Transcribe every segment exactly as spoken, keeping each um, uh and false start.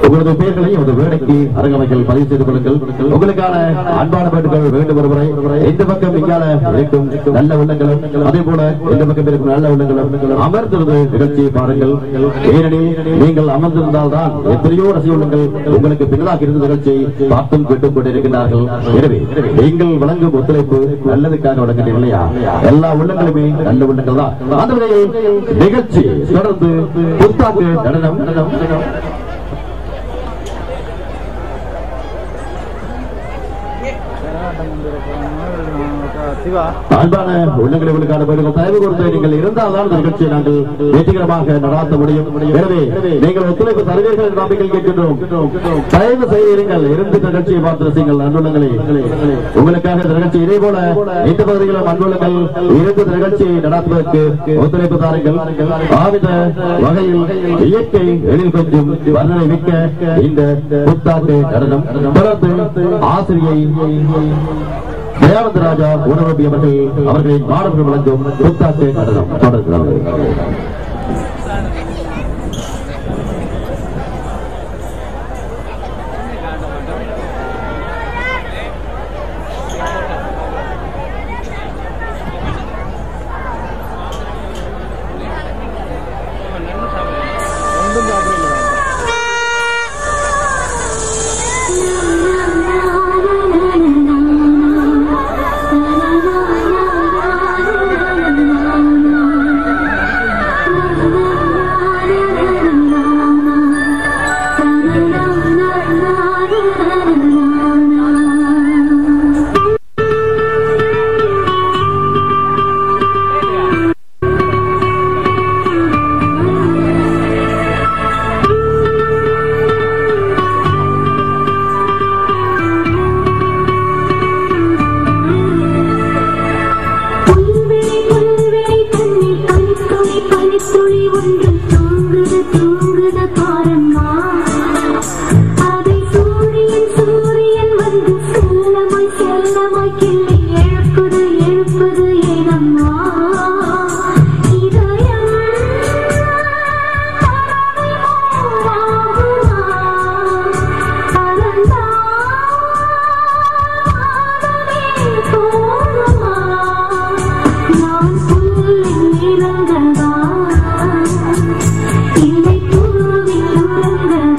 உங்களது பேர்களை உங்களது வேலைக்கு அரங்கமைகள் பதிவு செய்து கொள்ளுங்கள். உங்களுக்கான அன்பான வேண்டுகள் வேண்டும் ஒருவரை எந்த பக்கம் இங்கால இருக்கும் நல்ல உள்ளங்களும் அதே போல எந்த பக்கம் இருக்கும் நல்ல உள்ளங்களும் அமர்ந்திருந்த நிகழ்ச்சியை பாருங்கள். ஏனெனில் நீங்கள் அமர்ந்திருந்தால் தான் எத்தனையோ ரசிக உள்ளங்கள் உங்களுக்கு பின்னதாக இருந்த நிகழ்ச்சியை பார்த்தும் கேட்டுக் கொண்டிருக்கிறார்கள். எனவே நீங்கள் வழங்கும் ஒத்துழைப்பு நல்லதுக்காக வழங்குகிறீர்கள் இல்லையா? எல்லா உள்ளங்களுமே நல்ல உள்ளங்கள் தான். அந்த வகையில் நிகழ்ச்சி தொடர்ந்து புத்தாக்கு நடனம் நடனம் அன்பான உள்ளங்களுக்கான பேர்கள் தயவு கொடுத்து நீங்கள் இருந்தால்தான் இந்த நிகழ்ச்சியை நாங்கள் வெற்றிகரமாக நடாத்த முடியும். எனவே நீங்கள் ஒத்துழைப்பு தருவீர்கள் என்று நம்பிக்கை கேட்கின்றோம். தயவு செய்யுங்கள், இருந்து நிகழ்ச்சியை பார்த்து ரசிங்கள். அன்புள்ளங்களே, உங்களுக்காக இந்த நிகழ்ச்சி இதே போல இந்த பகுதிகளும் அன்புள்ளங்கள் இருந்து நிகழ்ச்சியை நடத்துவதற்கு ஒத்துழைப்பு தாருங்கள். ஆவித வகையில் இயற்கை எழில் கொஞ்சம் வர்ணனை மிக்க இந்த புத்தாக்கு நடனம் தொடர்ந்து ஆசிரியை தயானந்த ராஜா உணவபி அவர்கள் அவர்களின் மாணவர்கள் வழங்கும் புத்தாக்கு நடனம் தொடர்கிறார்கள். இல்லை பூவில் உறங்க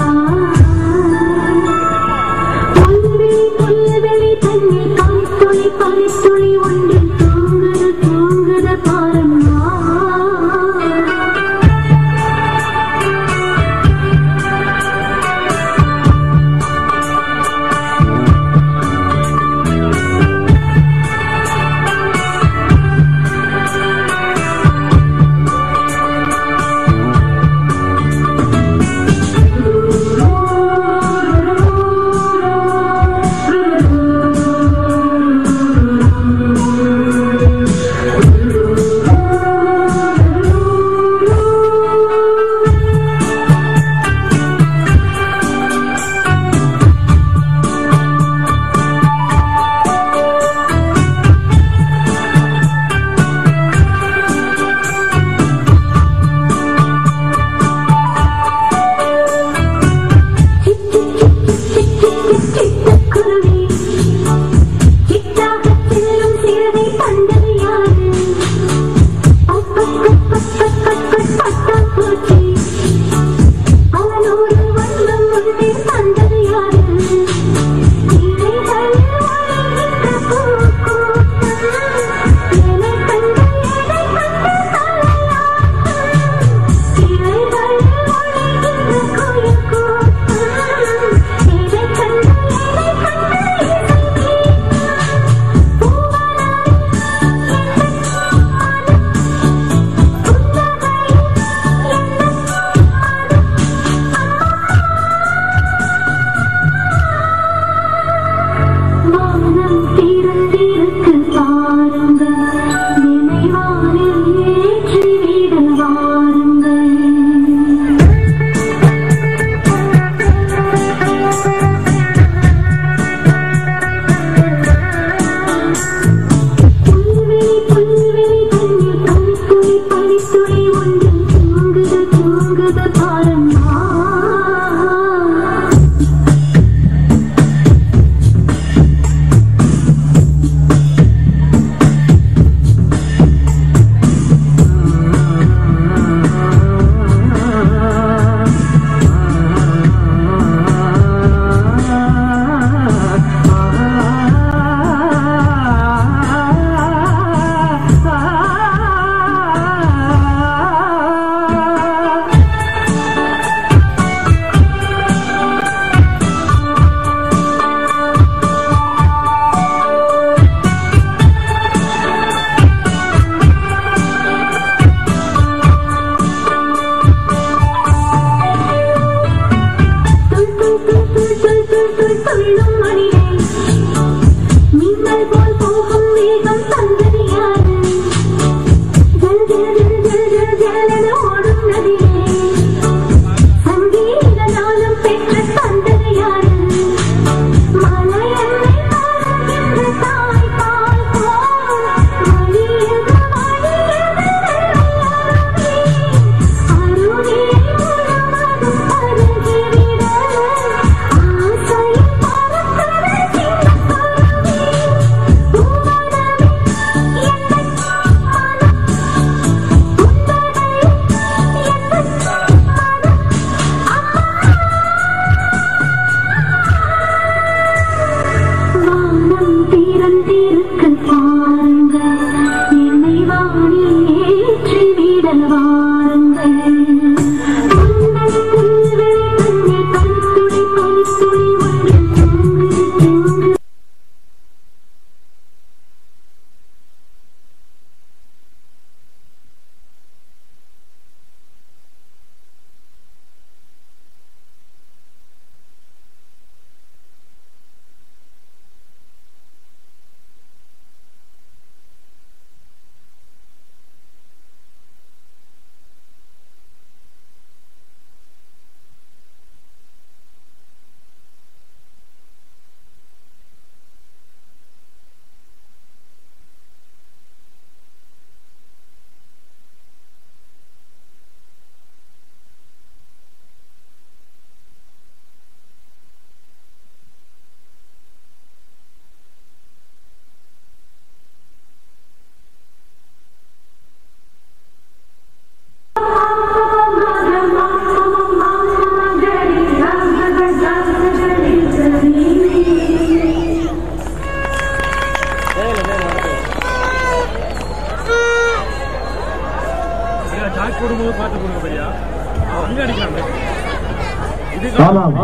ஆமாம்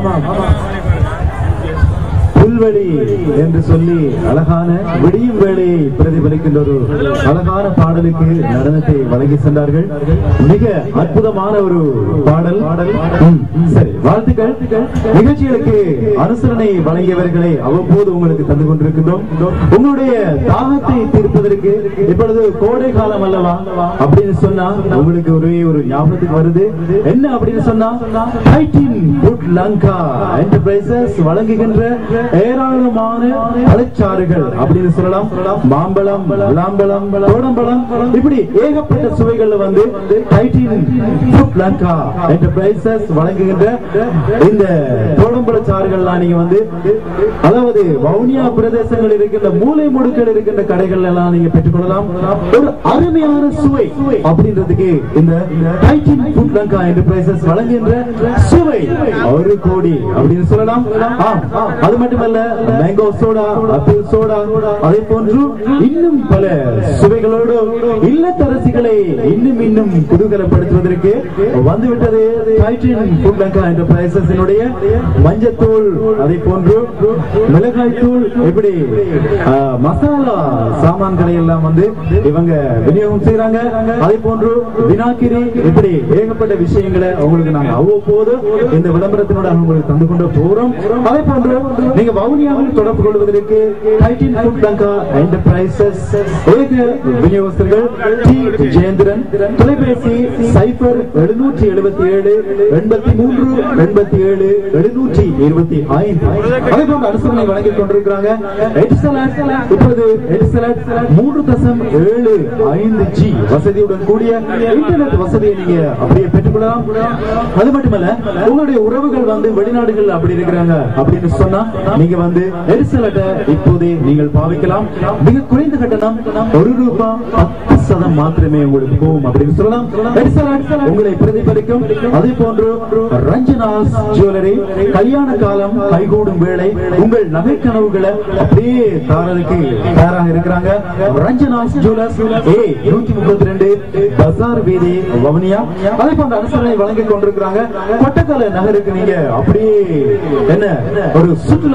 புல்வெளி என்று சொல்லி அழகான விடியும் வேளையை பிரதிபலிக்கின்ற ஒரு அழகான பாடலுக்கு நடனத்தை வழங்கி சென்றார்கள். மிக அற்புதமான ஒரு பாடல். சரி, வாழ்த்துக்கள். நிகழ்ச்சிகளுக்கு அனுசரணை வழங்கியவர்களை அவ்வப்போது உங்களுக்கு தந்து கொண்டிருக்கின்றோம். உங்களுடைய தாகத்தை தீர்ப்பதற்கு இப்பொழுது கோடை காலம் அல்லவா அப்படின்னு சொன்னா உங்களுக்கு ஒரே ஒரு ஞாபகத்துக்கு வருது. என்ன அப்படின்னு சொன்னா லங்கா என்டர்பிரைசஸ் வழங்குகின்ற ஏராளமான பழச்சாறுகள் அப்படின்னு சொல்லலாம். மாம்பழம், விளாம்பழம், தோடம்பழம், இப்படி ஏகப்பட்ட சுவைகள் வந்து லங்கா என்டர்பிரைசஸ் வழங்குகின்ற இந்த தோடம்பழ சாறுகள்லாம் நீங்க வந்து அதாவது வவுனியா பிரதேசங்கள் இருக்கின்ற மூலை முடுக்கள் இருக்கின்ற கடைகள் எல்லாம் நீங்க பெற்றுக்கொள்ளலாம். ஒரு அருமையான சுவை அப்படின்றதுக்கு இந்த லங்கா என்டர்பிரைசஸ் வழங்குகின்ற சுவை ஒரு கோடி அப்படின்னு சொல்லலாம். அது மட்டுமல்ல, மேங்கோ சோடா, ஆப்பிள் சோடா, அதே போன்று இன்னும் பல சுவைகளோடு இல்லத்தரசிகளை இன்னும் இன்னும் குதூகலப்படுத்துவதற்கு வந்துவிட்டது மஞ்சத்தூள், அதே போன்று மிளகாய் தூள், இப்படி மசாலா சாமான்களை எல்லாம் வந்து இவங்க விநியோகம் செய்யறாங்க. அதே போன்று வினாக்கிரி, இப்படி ஏகப்பட்ட விஷயங்களை உங்களுக்கு நாங்க அவ்வப்போது இந்த விளம்பரத்தினோட உங்களுக்கு தந்து கொண்டு போறோம். அதே போன்று நீங்க வவுனியாவில் தொடர்பு கொள்வதற்கு விநியோகஸ்தர்கள் டி ஜெயந்திரன், தொலைபேசி சைபர் எழுநூற்றி எழுபத்தி ஏழு எண்பத்தி மூன்று எண்பத்தி ஏழு எழுநூற்றி இருபத்தி ஐந்து. அதே போன்று அனுசரணை வழங்கிக் கொண்டிருக்கிறாங்க. இப்பொழுது மூன்று தசம் ஏழு ஐந்து ஜி வசதியுடன் கூடிய இன்டர்நெட் வசதியை நீங்க அப்படியே பெற்றுக்கொள்ளலாம். அது மட்டுமல்ல, உங்களுடைய உறவுகள் வந்து வெளிநாடுகள் அப்படி இருக்கிறாங்க அப்படின்னு சொன்னா நீங்க வந்து எரிசலட்டை இப்போதே நீங்கள் பாவிக்கலாம். மிக குறைந்த கட்டணம் ஒரு ரூபாய் பத்து சதம் மாத்திரமே உங்களுக்கு போகும் அப்படின்னு சொல்லலாம். எரிசலட் உங்களை பிரதிபலிக்கும். அதே போன்று ரஞ்சனாஸ் ஜுவல்லரி கல்யாண காலம் கைகூடும் வேளை உங்கள் நகை கனவுகளை அப்படியே தாரதுக்கு தயாராக இருக்கிறாங்க. ரஞ்சனாஸ் ஜுவல்லர்ஸ் ஏ நூற்றி முப்பத்தி ரெண்டு பசார் வீதி வவுனியா. அதே போன்ற அனுசரணை வழங்கிக் கொண்டிருக்கிறாங்க. கொட்டக்கால நகருக்கு நீங்க அப்படியே என்ன ஒரு சுற்றுலா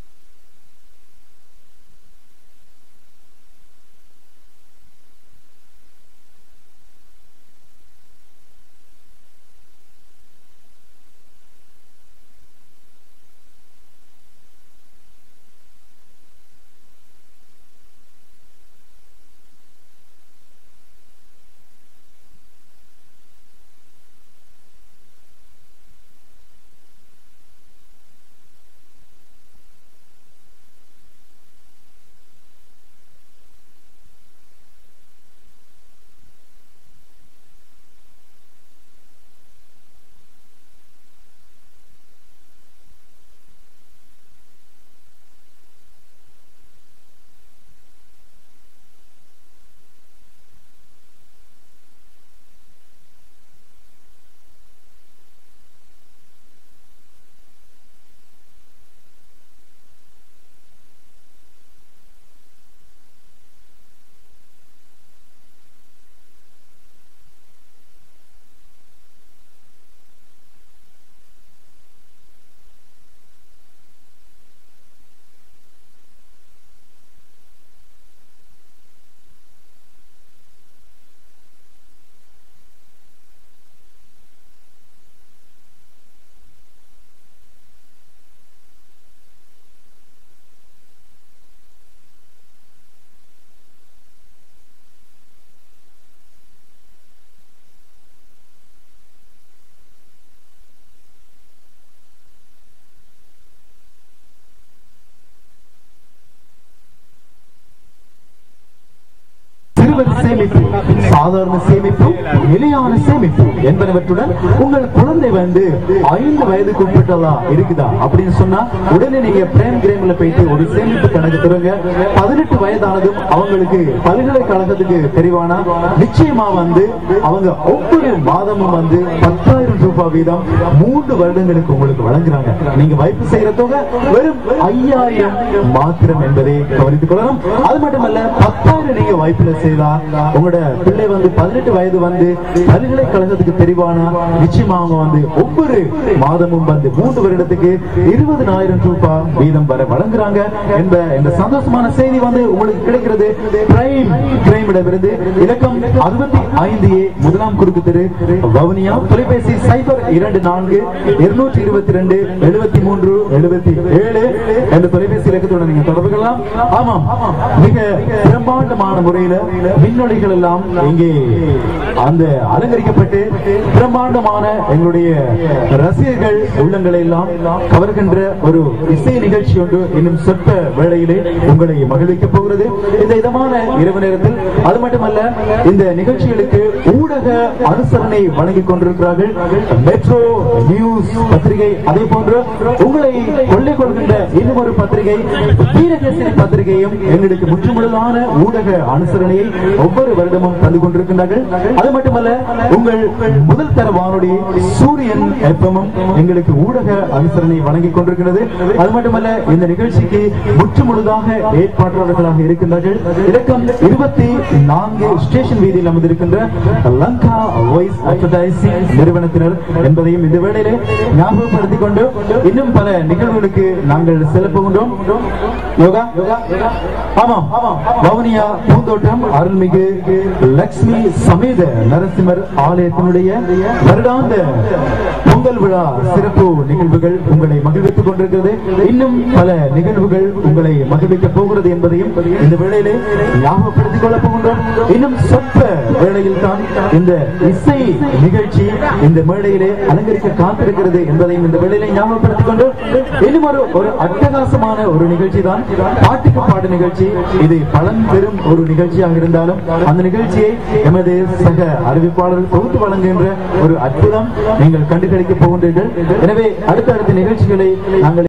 சேமிப்பு, சாதாரண சேமிப்பு, நிலையான சேமிப்பு என்பனவற்றுடன் உங்கள் குழந்தை வந்து ஐந்து வயதுக்கு உட்பட்டதா இருக்குதா அப்படின்னு சொன்னா உடனே நீங்க பிரேம் கிரேம்ல போயிட்டு ஒரு சேமிப்பு கணக்கு தருங்க. பதினெட்டு வயதானதும் அவங்களுக்கு பல்கலைக்கழகத்துக்கு தெரிவானா நிச்சயமா வந்து அவங்க ஒவ்வொரு மாதமும் வந்து பத்தாயிரம் ரூபாய் வீதம் மூன்று வருடங்களுக்கு உங்களுக்கு வழங்குறாங்க. நீங்க வைப்பு செய்யற தொகை வெறும் ஐயாயிரம் மாத்திரம் என்பதை கவனித்துக் கொள்ளலாம். அது மட்டுமல்ல, பத்தாயிரம் நீங்க வைப்புல செய்தா உங்களோட பிள்ளை வந்து பதினெட்டு வயது வந்து பல்கலைக்கழகத்துக்கு தெரிவான நிச்சயமா அவங்க வந்து ஒவ்வொரு மாதமும் வந்து மூன்று வருடத்துக்கு இருபதாயிரம் ரூபாய் வீதம் வர வழங்குறாங்க என்ற இந்த சந்தோஷமான செய்தி வந்து உங்களுக்கு கிடைக்கிறது. பிரைம் பிரைமிடமிருந்து இலக்கம் அறுபத்தி ஐந்து ஏ முதலாம் குறுக்கு தெரு வவுனியா. தொலைபேசி சைபர் இரண்டு நான்கு இருநூற்றி இருபத்தி ரெண்டு எழுபத்தி மூன்று எழுபத்தி ஏழு என்ற தொலைபேசி இலக்கத்துடன் நீங்க தொடர்பு கொள்ளலாம். ஆமாம், மிக பிரம்மாண்டமான முறையில மின்னொலிகள் எல்லாம் இங்கே அந்த அலங்கரிக்கப்பட்டு பிரம்மாண்டமான எங்களுடைய ரசிகர்கள் உள்ளங்களை எல்லாம் கவர்கின்ற ஒரு இசை நிகழ்ச்சி ஒன்று இன்னும் சொற்ப வேளையிலே உங்களை மகிழ்விக்க போகிறது இந்த இதமான இரவு நேரத்தில். அது மட்டுமல்ல, இந்த நிகழ்ச்சிகளுக்கு ஊடக அனுசரணை வழங்கிக் கொண்டிருக்கிறார்கள் மெட்ரோ நியூஸ் பத்திரிகை. அதே போன்று உங்களை கொள்ளை கொள்கின்ற இன்னும் ஒரு பத்திரிகை வீரகேசரி பத்திரிகையும் எங்களுக்கு முற்றுமுழுதான ஊடக அனுசரணையை ஒவ்வொரு வருடமும் தந்து கொண்டிருக்கின்றார்கள். அது மட்டுமல்ல, உங்கள் முதல் தர வானொலி சூரியன் எஃப்எம்மும் எங்களுக்கு ஊடக அனுசரணை வழங்கிக் கொண்டிருக்கிறது. அது மட்டுமல்ல, இந்த நிகழ்ச்சிக்கு முற்றுமுழுதாக ஏற்பாட்டாளர்களாக இருக்கின்றார்கள் இலக்கம் இருபத்தி நான்கு ஸ்டேஷன் வீதியில் அமர்ந்திருக்கின்ற லங்கா வாய்ஸ் அட்வர்டைசிங் நிறுவனத்தினர் என்பதையும் இந்த வேளையிலே ஞாபகப்படுத்திக் கொண்டு இன்னும் பல நிகழ்வுகளுக்கு நாங்கள் செல்ல போகின்றோம். யோகா ஆமாம், வவுனியா பூந்தோட்டம் அருள்மிகு லட்சுமி சமேத நரசிம்மர் ஆலயத்தினுடைய வருடாந்த பொங்கல் விழா சிறப்பு நிகழ்வுகள் உங்களை மகிழ்வித்துக் கொண்டிருக்கிறது. இன்னும் பல நிகழ்வுகள் உங்களை மகிழ்விக்க போகிறது என்பதையும் இந்த வேளையிலே ஞாபகப்படுத்திக் கொள்ள போகின்றோம். இன்னும் சொற்ப வேளையில் தான் இந்த இசை நிகழ்ச்சி இந்த மேடையிலே அலங்கரிக்க காத்திருக்கிறது என்பதையும் இந்த வேளையிலே ஞாபகப்படுத்திக் கொண்டு இன்னும் ஒரு ஒரு அட்டகாசமான ஒரு நிகழ்ச்சி தான் பாட்டுக்கு பாடு நிகழ்ச்சி. இது பலன் பெறும் ஒரு நிகழ்ச்சியாக இருந்தாலும் அந்த நிகழ்ச்சியை எமது சக அறிவிப்பாளர்கள் தொகுத்து வழங்குகின்ற ஒரு அற்புதம் நீங்கள் கண்டுகளிக்க போகின்றீர்கள். எனவே அடுத்தடுத்த நிகழ்ச்சிகளை நாங்கள்